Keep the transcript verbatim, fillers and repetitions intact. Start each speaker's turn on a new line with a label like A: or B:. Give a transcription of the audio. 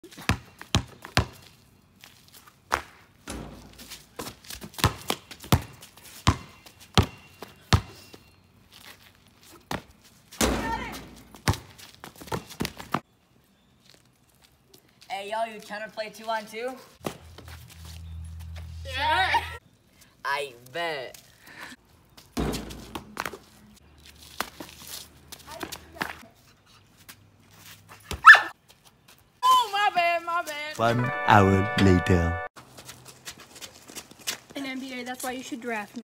A: Hey, yo, you trying to play two on two?
B: Yeah.
A: I bet.
B: Oh, my bad, my bad.
C: One hour later.
B: In N B A, that's why you should draft me.